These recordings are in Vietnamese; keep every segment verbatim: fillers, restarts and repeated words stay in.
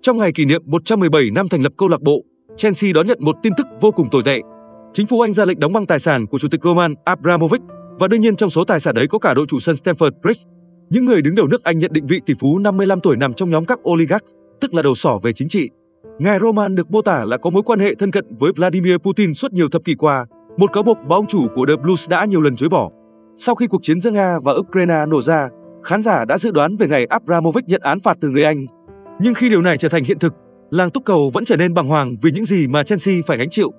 Trong ngày kỷ niệm một trăm mười bảy năm thành lập câu lạc bộ, Chelsea đón nhận một tin tức vô cùng tồi tệ. Chính phủ Anh ra lệnh đóng băng tài sản của chủ tịch Roman Abramovich, và đương nhiên trong số tài sản ấy có cả đội chủ sân Stamford Bridge. Những người đứng đầu nước Anh nhận định vị tỷ phú năm mươi lăm tuổi nằm trong nhóm các oligarch, tức là đầu sỏ về chính trị. Ngài Roman được mô tả là có mối quan hệ thân cận với Vladimir Putin suốt nhiều thập kỷ qua, một cáo buộc mà ông chủ của The Blues đã nhiều lần chối bỏ. Sau khi cuộc chiến giữa Nga và Ukraine nổ ra, khán giả đã dự đoán về ngày Abramovich nhận án phạt từ người Anh. Nhưng khi điều này trở thành hiện thực, làng túc cầu vẫn trở nên bàng hoàng vì những gì mà Chelsea phải gánh chịu.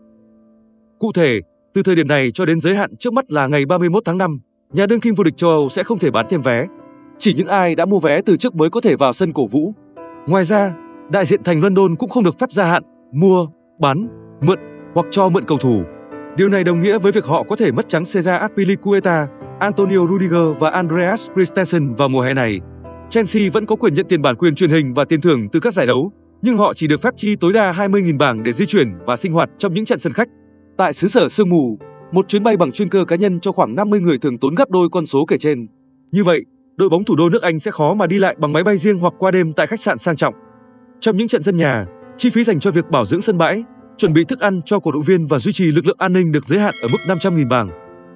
Cụ thể, từ thời điểm này cho đến giới hạn trước mắt là ngày ba mươi mốt tháng năm, nhà đương kim vô địch châu Âu sẽ không thể bán thêm vé. Chỉ những ai đã mua vé từ trước mới có thể vào sân cổ vũ. Ngoài ra, đại diện thành London cũng không được phép gia hạn, mua, bán, mượn hoặc cho mượn cầu thủ. Điều này đồng nghĩa với việc họ có thể mất trắng Cesar Azpilicueta, Antonio Rudiger và Andreas Christensen vào mùa hè này. Chelsea vẫn có quyền nhận tiền bản quyền truyền hình và tiền thưởng từ các giải đấu, nhưng họ chỉ được phép chi tối đa hai mươi nghìn bảng để di chuyển và sinh hoạt trong những trận sân khách. Tại xứ sở sương mù, một chuyến bay bằng chuyên cơ cá nhân cho khoảng năm mươi người thường tốn gấp đôi con số kể trên. Như vậy, đội bóng thủ đô nước Anh sẽ khó mà đi lại bằng máy bay riêng hoặc qua đêm tại khách sạn sang trọng. Trong những trận sân nhà, chi phí dành cho việc bảo dưỡng sân bãi, chuẩn bị thức ăn cho cổ động viên và duy trì lực lượng an ninh được giới hạn ở mức năm trăm nghìn bảng.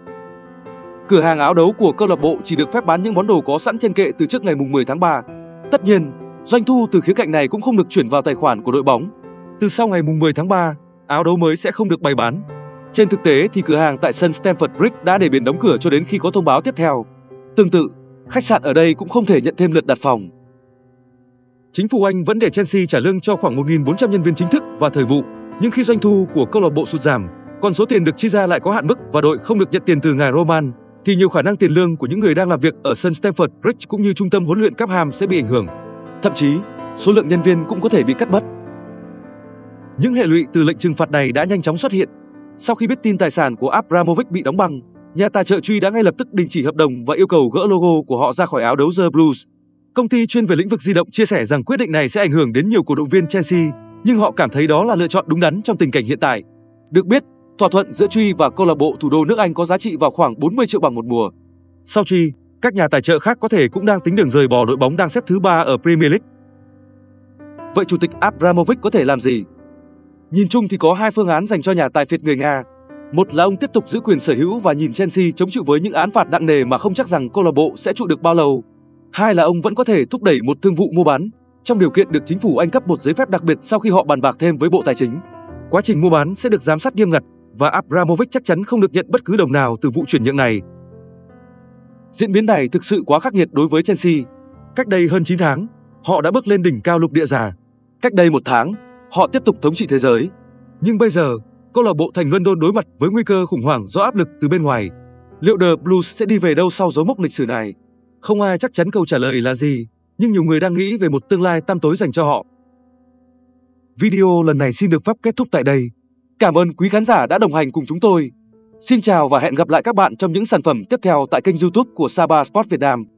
Cửa hàng áo đấu của câu lạc bộ chỉ được phép bán những món đồ có sẵn trên kệ từ trước ngày mười tháng ba. Tất nhiên, doanh thu từ khía cạnh này cũng không được chuyển vào tài khoản của đội bóng. Từ sau ngày mười tháng ba, áo đấu mới sẽ không được bày bán. Trên thực tế thì cửa hàng tại sân Stamford Bridge đã để biển đóng cửa cho đến khi có thông báo tiếp theo. Tương tự, khách sạn ở đây cũng không thể nhận thêm lượt đặt phòng. Chính phủ Anh vẫn để Chelsea trả lương cho khoảng một nghìn bốn trăm nhân viên chính thức và thời vụ, nhưng khi doanh thu của câu lạc bộ sụt giảm, còn số tiền được chi ra lại có hạn mức và đội không được nhận tiền từ ngài Roman, thì nhiều khả năng tiền lương của những người đang làm việc ở sân Stamford Bridge cũng như trung tâm huấn luyện Clapham sẽ bị ảnh hưởng. Thậm chí, số lượng nhân viên cũng có thể bị cắt mất. Những hệ lụy từ lệnh trừng phạt này đã nhanh chóng xuất hiện. Sau khi biết tin tài sản của Abramovich bị đóng băng, nhà tài trợ Truy đã ngay lập tức đình chỉ hợp đồng và yêu cầu gỡ logo của họ ra khỏi áo đấu The Blues. Công ty chuyên về lĩnh vực di động chia sẻ rằng quyết định này sẽ ảnh hưởng đến nhiều cổ động viên Chelsea, nhưng họ cảm thấy đó là lựa chọn đúng đắn trong tình cảnh hiện tại. Được biết, thỏa thuận giữa Truy và câu lạc bộ thủ đô nước Anh có giá trị vào khoảng bốn mươi triệu bảng một mùa. Sau Truy, các nhà tài trợ khác có thể cũng đang tính đường rời bỏ đội bóng đang xếp thứ ba ở Premier League. Vậy chủ tịch Abramovich có thể làm gì? Nhìn chung thì có hai phương án dành cho nhà tài phiệt người Nga. Một là ông tiếp tục giữ quyền sở hữu và nhìn Chelsea chống chịu với những án phạt nặng nề mà không chắc rằng câu lạc bộ sẽ trụ được bao lâu. Hai là ông vẫn có thể thúc đẩy một thương vụ mua bán, trong điều kiện được chính phủ Anh cấp một giấy phép đặc biệt sau khi họ bàn bạc thêm với Bộ Tài chính. Quá trình mua bán sẽ được giám sát nghiêm ngặt và Abramovich chắc chắn không được nhận bất cứ đồng nào từ vụ chuyển nhượng này. Diễn biến này thực sự quá khắc nghiệt đối với Chelsea. Cách đây hơn chín tháng, họ đã bước lên đỉnh cao lục địa già. Cách đây một tháng, họ tiếp tục thống trị thế giới. Nhưng bây giờ, câu lạc bộ thành London đối mặt với nguy cơ khủng hoảng do áp lực từ bên ngoài. Liệu The Blues sẽ đi về đâu sau dấu mốc lịch sử này? Không ai chắc chắn câu trả lời là gì, nhưng nhiều người đang nghĩ về một tương lai tăm tối dành cho họ. Video lần này xin được phép kết thúc tại đây. Cảm ơn quý khán giả đã đồng hành cùng chúng tôi. Xin chào và hẹn gặp lại các bạn trong những sản phẩm tiếp theo tại kênh YouTube của Saba Sport Việt Nam.